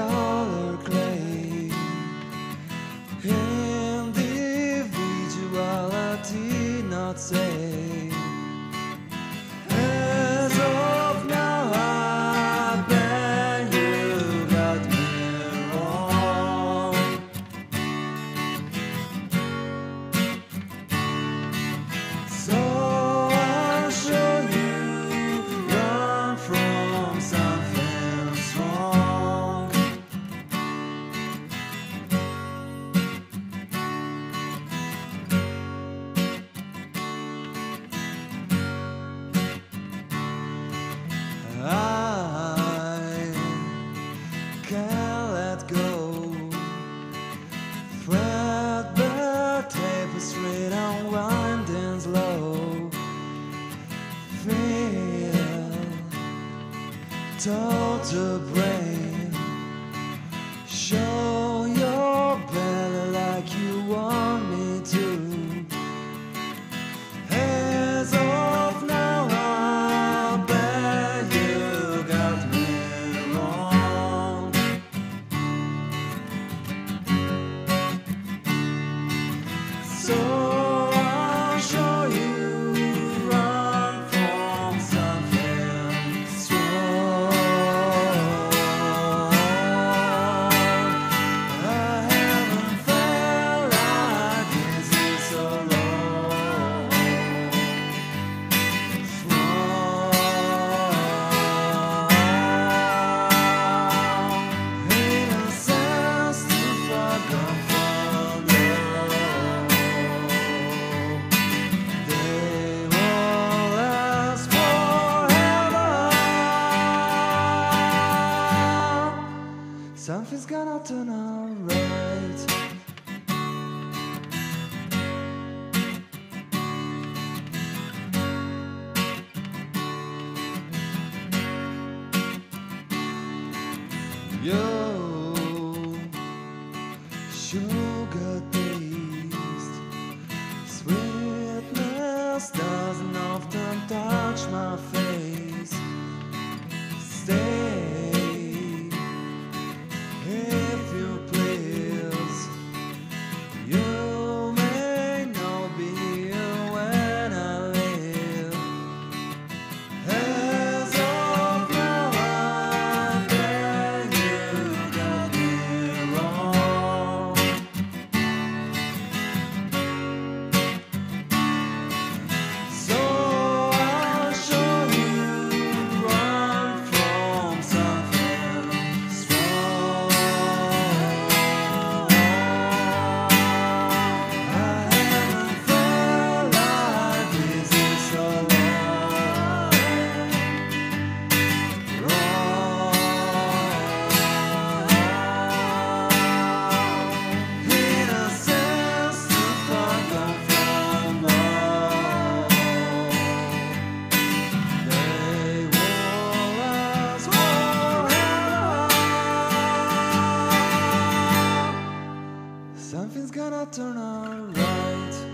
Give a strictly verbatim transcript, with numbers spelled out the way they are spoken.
color clay. Individuality not say. As of now, I bet you got me wrong. So I'll show you run from something strong. I can't let go. Threadbare tapestry unwinding slow. Feel total brain. Show your belly like you want me to. As of now, I bet you got me wrong. So I'll show you run from something strong. I haven't felt like this in so long. Strong innocence too far gone from love. They won't last forever. Something's gonna turn out right. Yo, sugar taste, sweetness doesn't often touch my face. Stay, if you please. You may not be here when I leave. As of now, I bet you got me wrong. So I'll show you run from something strong. I haven't felt like this in so long. Wrong innocence too far gone from love. They won't last forever. Something's gonna turn out right.